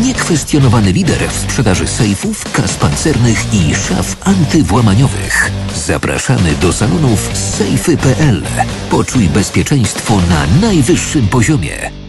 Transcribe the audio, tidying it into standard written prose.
Niekwestionowany lider w sprzedaży sejfów, kas pancernych i szaf antywłamaniowych. Zapraszamy do salonów sejfy.pl. Poczuj bezpieczeństwo na najwyższym poziomie.